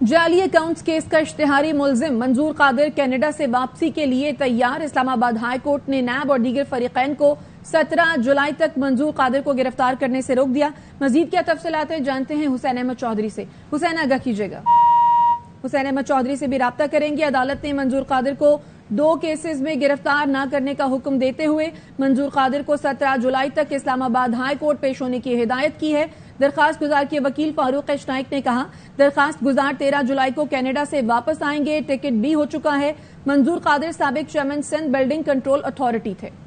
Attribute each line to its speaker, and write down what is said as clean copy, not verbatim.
Speaker 1: जाली accounts case का इश्तिहारी मुलजिम मंजूर कादिर कनाडा से वापसी के लिए तैयार। इस्लामाबाद हाई कोर्ट ने नैब और दीगर फरीकैन को 17 जुलाई तक मंजूर कादिर को गिरफ्तार करने से रोक दिया। मजीद क्या तफसीलात जानते हैं हुसैन अहमद चौधरी से। हुसैन आगाह कीजिएगा। हुसैन अहमद चौधरी से भी राब्ता करेंगे। अदालत ने मंजूर कादिर को 2 केसेस में गिरफ्तार न करने का हुक्म देते हुए मंजूर कादिर को 17 जुलाई तक इस्लामाबाद हाई कोर्ट पेश होने की हिदायत की है। दरखास्त गुजार के वकील फारूक एच नाइक ने कहा, दरखास्त गुजार 13 जुलाई को कनाडा से वापस आएंगे। टिकट भी हो चुका है। मंजूर कादिर साबिक chairman Sindh Building Control Authority थे।